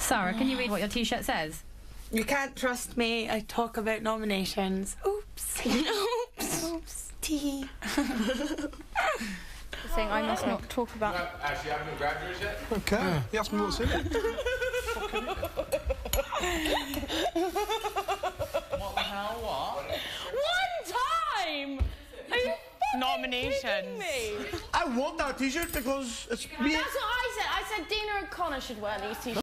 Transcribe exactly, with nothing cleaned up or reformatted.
Sarah, can you read what your T-shirt says? You can't trust me. I talk about nominations. Oops. Oops. Oops. Tee. Saying I must not talk about. You have, actually, haven't grabbed yours yet? Okay. Yeah. He asked me what's in it. What the hell? What? One time. Are you Nominations. me? I want that T-shirt because it's me. That's what I said. I said Dina O'Connor should wear these T-shirts.